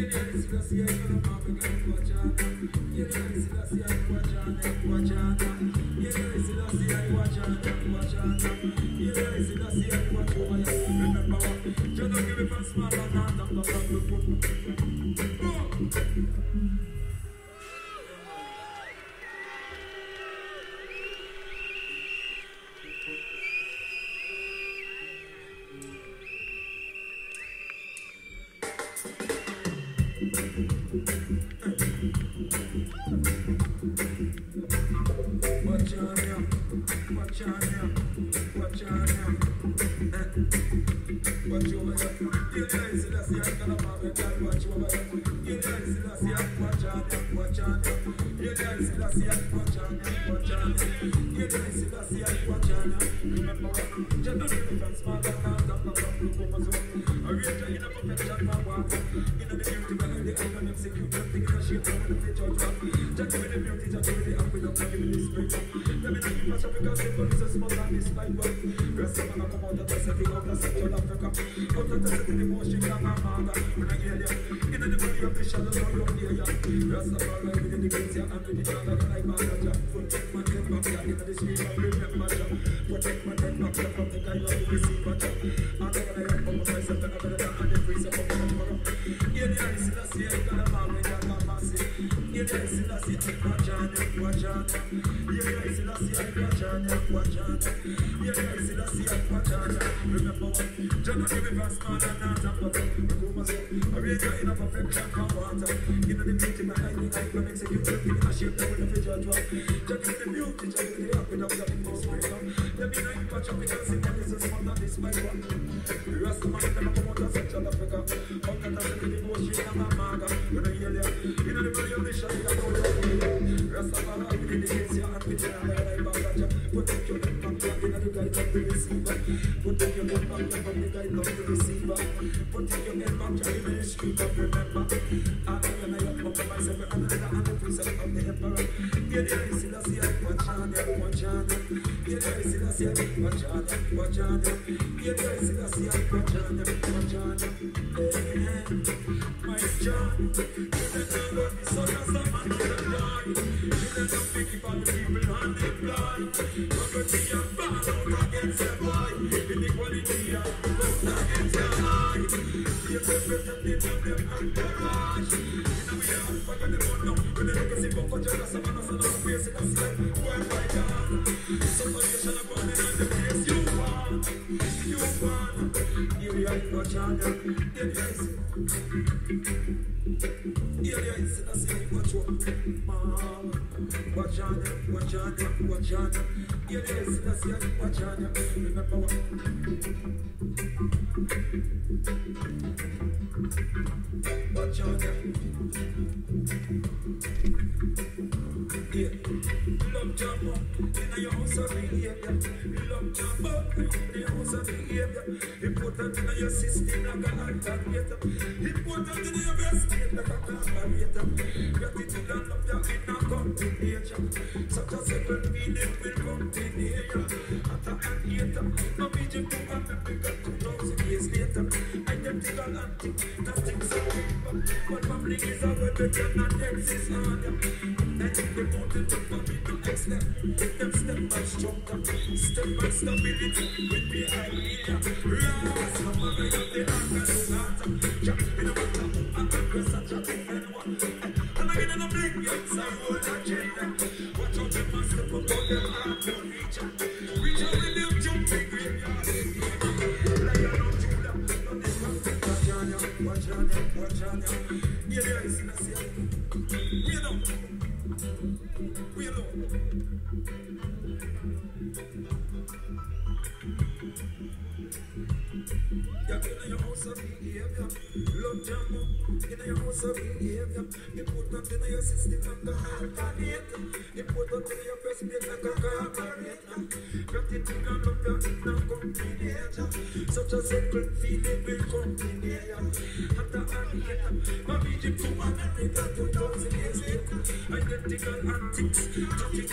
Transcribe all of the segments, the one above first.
Identical antics,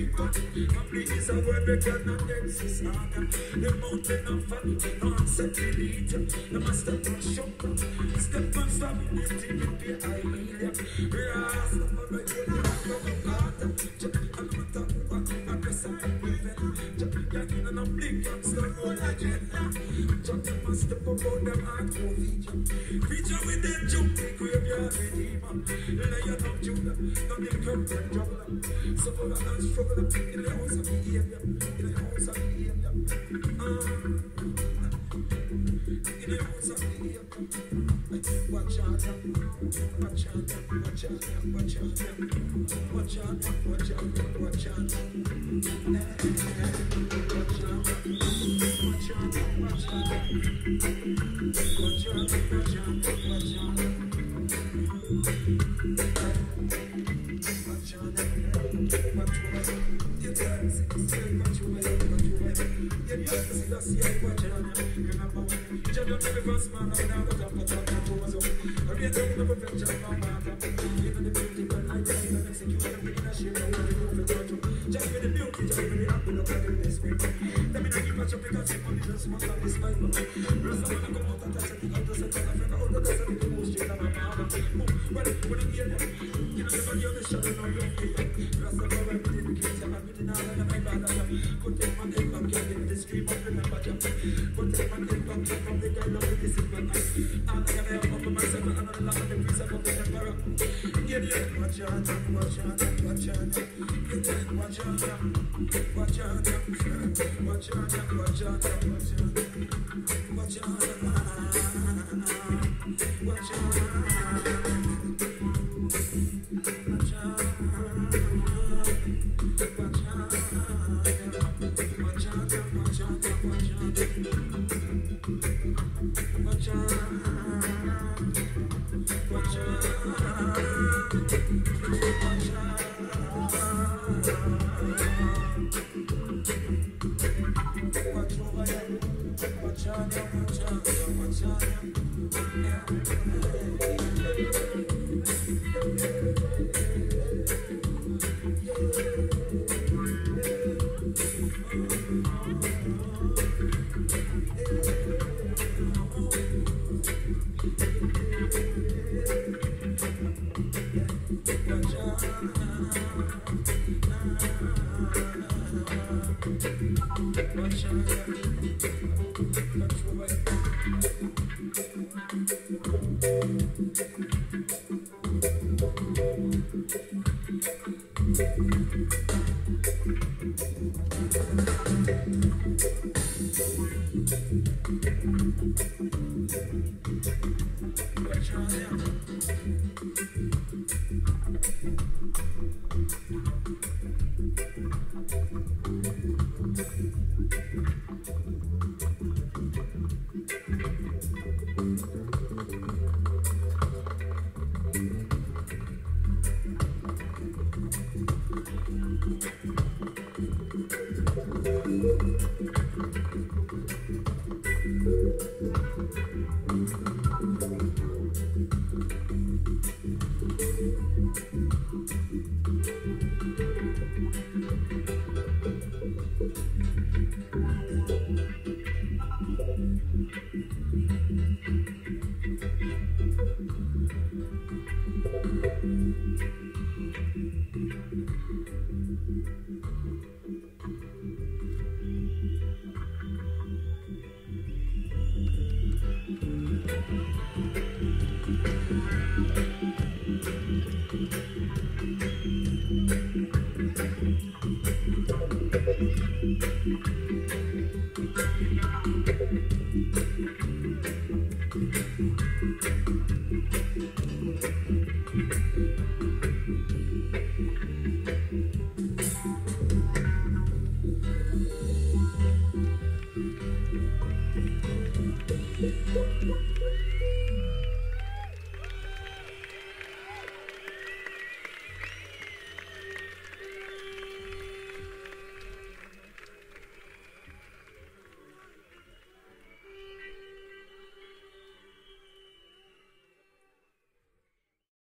Complete is a word we cannot exist on. The mountain of fat, concept elite. The master push up, step on stability with the eye media. Rasta for the good of the heart. I'm not talking about the rest of the movement. You're in a big gangster roll agenda. Jump the master for about them hardcore feature. Feature with them jump the graveyard redeemer. Lion of Judah, no big come from trouble. Suffer and struggle in the house of behavior. In the house of behavior. In the house of behavior. Watch out, watch out, watch out, watch out, watch out, watch out, watch out.